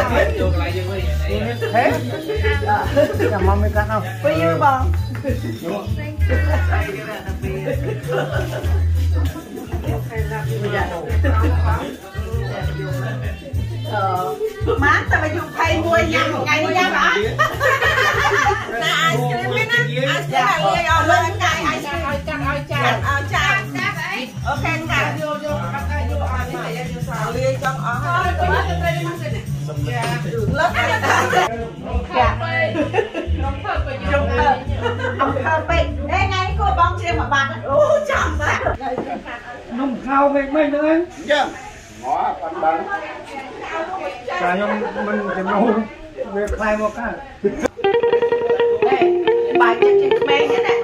thế nhà mong mới cắt không bây giờ bằng má ta phải dùng thay mua nhà một ngày đi nha bạn nè ai xem biết á ai xem là nghe rồi lên cái ai xem chào ok cả vô đi cho lớp ông thơ bị ê ngay cô bóng xem mà bạn ôi chồng á nông khao về mấy nữa anh ngõ phần bằng cả nhóm mình thì nấu về khai một cái bài trên mê thế này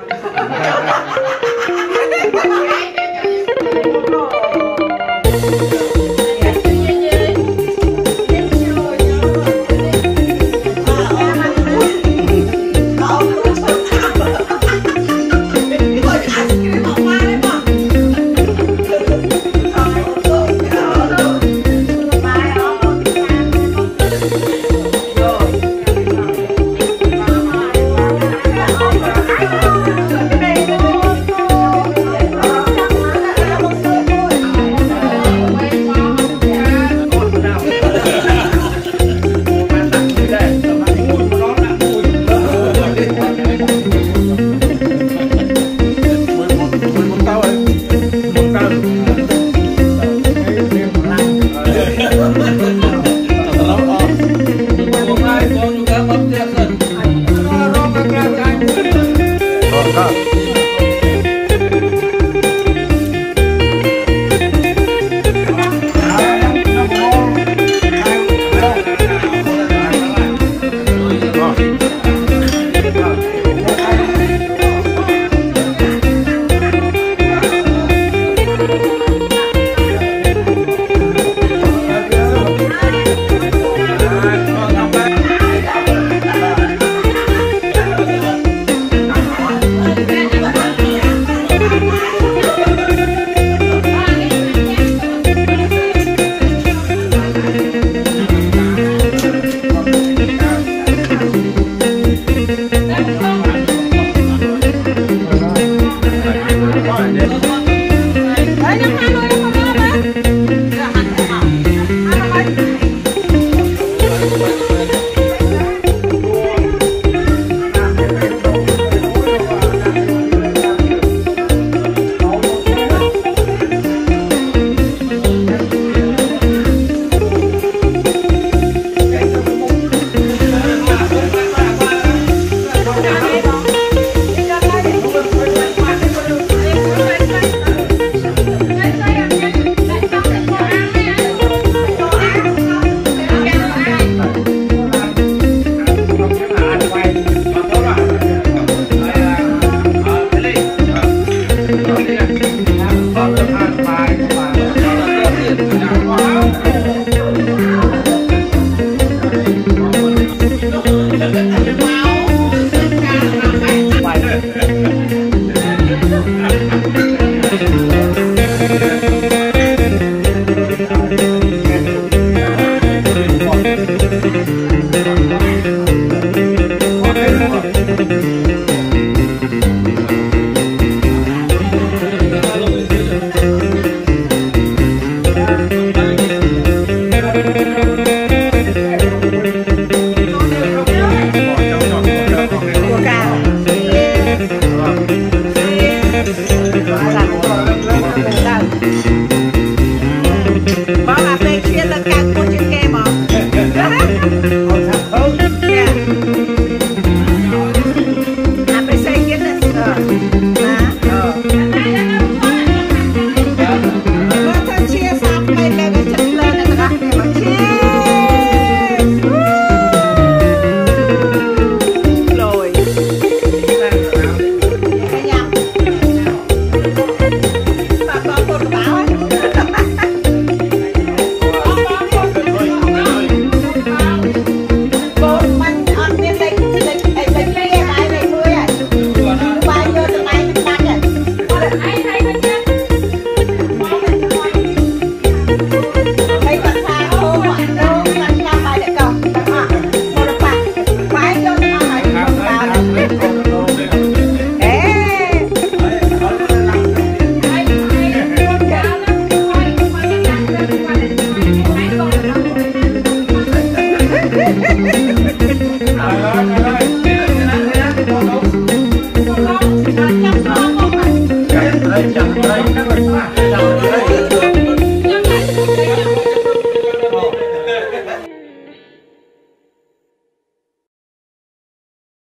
Hãy subscribe cho kênh Ghiền Mì Gõ để không bỏ lỡ những video hấp dẫn.